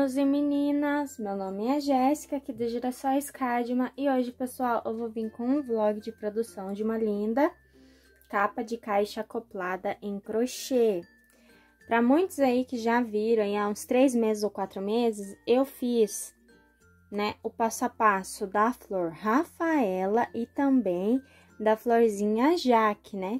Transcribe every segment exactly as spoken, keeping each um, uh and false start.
meninos e meninas, meu nome é Jéssica, aqui do Girassóis Cadma, e hoje, pessoal, eu vou vir com um vlog de produção de uma linda capa de caixa acoplada em crochê. Para muitos aí que já viram, há uns três meses ou quatro meses, eu fiz, né, o passo a passo da flor Rafaela e também da florzinha Jaque, né?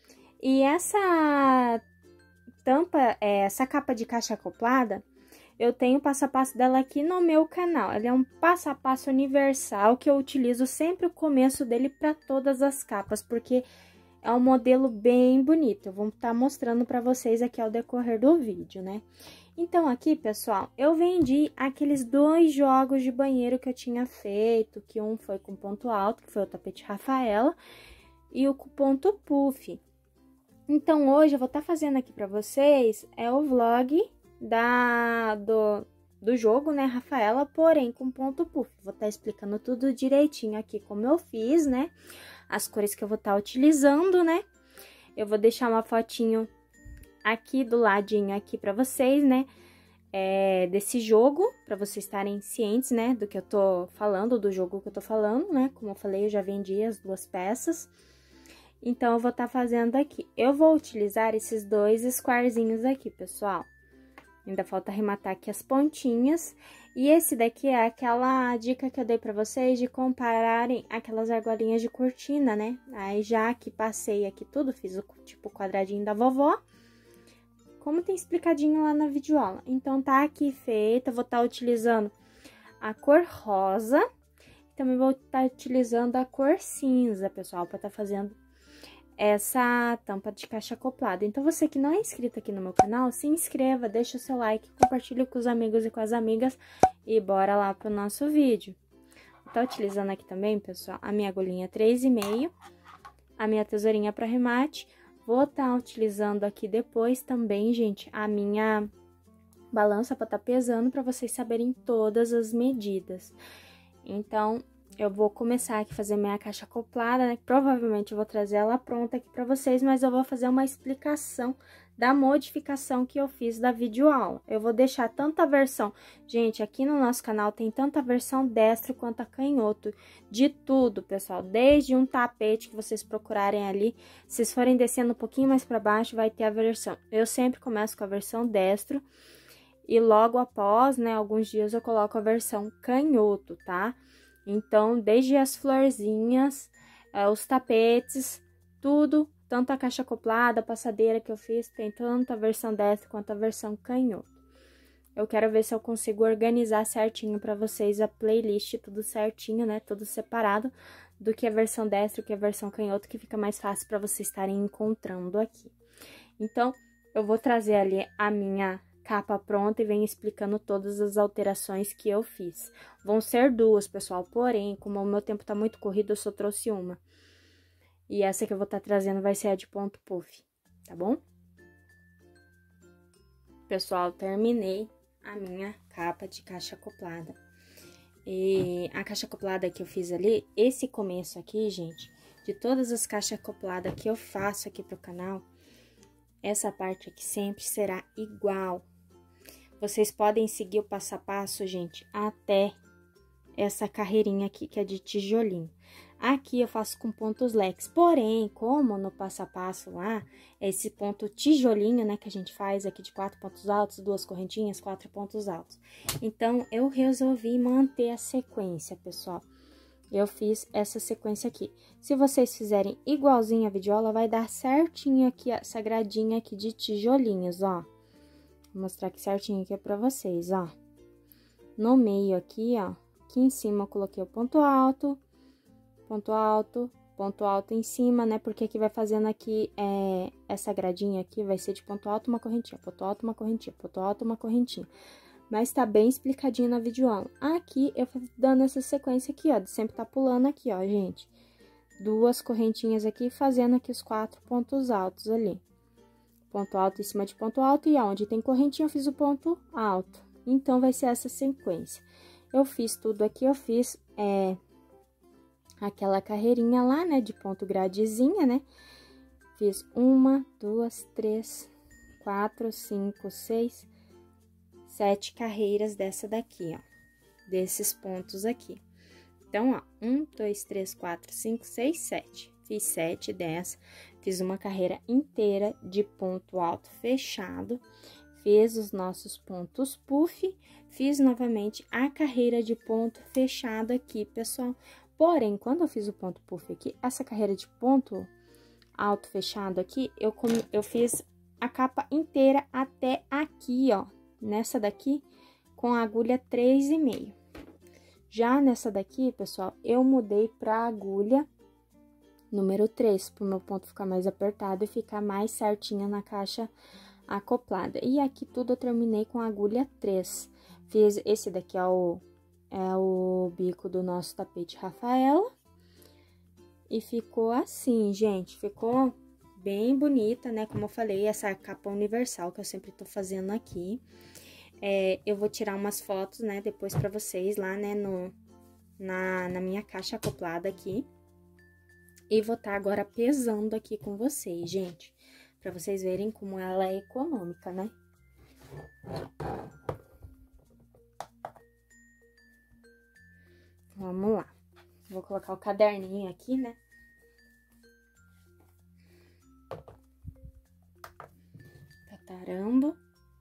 E essa tampa, essa capa de caixa acoplada, eu tenho o passo a passo dela aqui no meu canal. Ela é um passo a passo universal que eu utilizo sempre o começo dele para todas as capas, porque é um modelo bem bonito. Eu vou estar mostrando para vocês aqui ao decorrer do vídeo, né? Então, aqui, pessoal, eu vendi aqueles dois jogos de banheiro que eu tinha feito, que um foi com ponto alto, que foi o tapete Rafaela, e o com ponto puff. Então, hoje eu vou estar fazendo aqui para vocês é o vlog da, do, do jogo, né, Rafaela, porém com ponto puff. Vou estar explicando tudo direitinho aqui como eu fiz, né, as cores que eu vou estar utilizando, né. Eu vou deixar uma fotinho aqui do ladinho aqui para vocês, né, é, desse jogo, para vocês estarem cientes, né, do que eu tô falando, do jogo que eu tô falando, né. Como eu falei, eu já vendi as duas peças. Então, eu vou estar fazendo aqui. Eu vou utilizar esses dois squarezinhos aqui, pessoal. Ainda falta arrematar aqui as pontinhas. E esse daqui é aquela dica que eu dei pra vocês de compararem aquelas argolinhas de cortina, né? Aí, já que passei aqui tudo, fiz o tipo quadradinho da vovó, como tem explicadinho lá na videoaula. Então, tá aqui feita. Eu vou estar utilizando a cor rosa. Também vou estar utilizando a cor cinza, pessoal, pra estar fazendo essa tampa de caixa acoplada. Então, você que não é inscrito aqui no meu canal, se inscreva, deixa o seu like, compartilhe com os amigos e com as amigas e bora lá pro nosso vídeo. Vou tá utilizando aqui também, pessoal, a minha agulhinha três e meio, a minha tesourinha para remate. Vou tá utilizando aqui depois também, gente, a minha balança para tá pesando, para vocês saberem todas as medidas. Então, eu vou começar aqui a fazer minha caixa acoplada, né? Provavelmente eu vou trazer ela pronta aqui pra vocês, mas eu vou fazer uma explicação da modificação que eu fiz da videoaula. Eu vou deixar tanta versão... Gente, aqui no nosso canal tem tanta versão destro quanto a canhoto. De tudo, pessoal. Desde um tapete que vocês procurarem ali. Se vocês forem descendo um pouquinho mais pra baixo, vai ter a versão. Eu sempre começo com a versão destro. E logo após, né, alguns dias eu coloco a versão canhoto, tá? Então, desde as florzinhas, eh, os tapetes, tudo, tanto a caixa acoplada, a passadeira que eu fiz, tem tanto a versão destro quanto a versão canhoto. Eu quero ver se eu consigo organizar certinho para vocês a playlist, tudo certinho, né, tudo separado, do que a versão destro, que a versão canhoto, que fica mais fácil para vocês estarem encontrando aqui. Então, eu vou trazer ali a minha capa pronta e venho explicando todas as alterações que eu fiz. Vão ser duas, pessoal, porém, como o meu tempo tá muito corrido, eu só trouxe uma. E essa que eu vou estar tá trazendo vai ser a de ponto puff, tá bom? Pessoal, terminei a minha capa de caixa acoplada. E a caixa acoplada que eu fiz ali, esse começo aqui, gente, de todas as caixas acopladas que eu faço aqui pro canal, essa parte aqui sempre será igual. Vocês podem seguir o passo a passo, gente, até essa carreirinha aqui, que é de tijolinho. Aqui eu faço com pontos leques, porém, como no passo a passo lá, esse ponto tijolinho, né, que a gente faz aqui de quatro pontos altos, duas correntinhas, quatro pontos altos. Então, eu resolvi manter a sequência, pessoal. Eu fiz essa sequência aqui. Se vocês fizerem igualzinho a videoaula, vai dar certinho aqui, essa gradinha aqui de tijolinhos, ó. Vou mostrar aqui certinho aqui pra vocês, ó. No meio aqui, ó, aqui em cima eu coloquei o ponto alto, ponto alto, ponto alto em cima, né? Porque aqui vai fazendo aqui, é, essa gradinha aqui vai ser de ponto alto, uma correntinha, ponto alto, uma correntinha, ponto alto, uma correntinha. Mas tá bem explicadinho na videoaula. Aqui, eu vou dando essa sequência aqui, ó, de sempre tá pulando aqui, ó, gente. Duas correntinhas aqui, fazendo aqui os quatro pontos altos ali. Ponto alto em cima de ponto alto, e aonde tem correntinha eu fiz o ponto alto. Então, vai ser essa sequência. Eu fiz tudo aqui, eu fiz, é, aquela carreirinha lá, né, de ponto gradezinha, né? Fiz uma, duas, três, quatro, cinco, seis, sete carreiras dessa daqui, ó, desses pontos aqui. Então, ó, um, dois, três, quatro, cinco, seis, sete. Fiz sete dessa, fiz uma carreira inteira de ponto alto fechado, fiz os nossos pontos puff, fiz novamente a carreira de ponto fechado aqui, pessoal. Porém, quando eu fiz o ponto puff aqui, essa carreira de ponto alto fechado aqui, eu, eu fiz a capa inteira até aqui, ó, nessa daqui, com a agulha três e meio. Já nessa daqui, pessoal, eu mudei pra agulha número três, pro meu ponto ficar mais apertado e ficar mais certinha na caixa acoplada. E aqui tudo eu terminei com a agulha três. Fiz esse daqui, é o, é o bico do nosso tapete Rafaela. E ficou assim, gente, ficou bem bonita, né? Como eu falei, essa capa universal que eu sempre tô fazendo aqui. É, eu vou tirar umas fotos, né, depois pra vocês lá, né, no, na, na minha caixa acoplada aqui. E vou estar agora pesando aqui com vocês, gente, pra vocês verem como ela é econômica, né? Vamos lá. Vou colocar o caderninho aqui, né? Cataramba.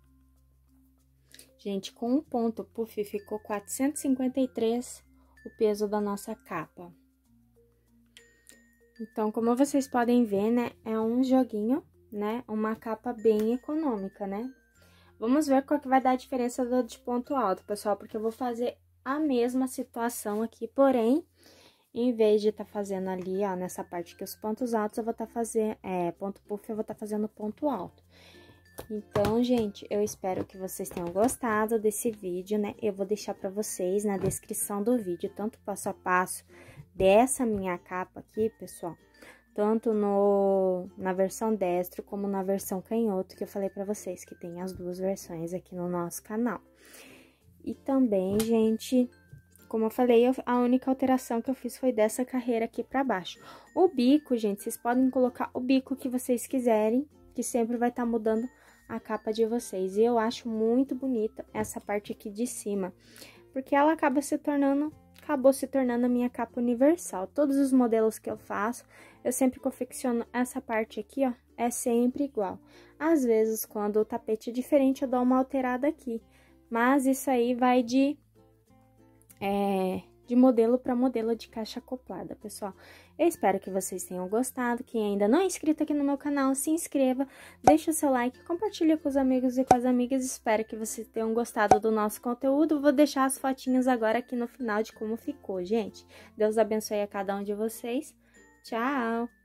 Gente, com um ponto puff ficou quatrocentos e cinquenta e três o peso da nossa capa. Então, como vocês podem ver, né, é um joguinho, né, uma capa bem econômica, né? Vamos ver qual que vai dar a diferença do de ponto alto, pessoal, porque eu vou fazer a mesma situação aqui, porém, em vez de estar tá fazendo ali, ó, nessa parte aqui, os pontos altos, eu vou estar tá fazendo, é, ponto puff, eu vou estar tá fazendo ponto alto. Então, gente, eu espero que vocês tenham gostado desse vídeo, né? Eu vou deixar pra vocês na descrição do vídeo, tanto passo a passo dessa minha capa aqui, pessoal, tanto no, na versão destro como na versão canhoto, que eu falei pra vocês, que tem as duas versões aqui no nosso canal. E também, gente, como eu falei, eu, a única alteração que eu fiz foi dessa carreira aqui pra baixo. O bico, gente, vocês podem colocar o bico que vocês quiserem, que sempre vai estar mudando a capa de vocês. E eu acho muito bonita essa parte aqui de cima, porque ela acaba se tornando, acabou se tornando a minha capa universal. Todos os modelos que eu faço, eu sempre confecciono essa parte aqui, ó, é sempre igual. Às vezes, quando o tapete é diferente, eu dou uma alterada aqui, mas isso aí vai de, é, de modelo para modelo de caixa acoplada, pessoal. Eu espero que vocês tenham gostado. Quem ainda não é inscrito aqui no meu canal, se inscreva, deixa o seu like, compartilha com os amigos e com as amigas. Espero que vocês tenham gostado do nosso conteúdo. Vou deixar as fotinhas agora aqui no final de como ficou, gente. Deus abençoe a cada um de vocês. Tchau!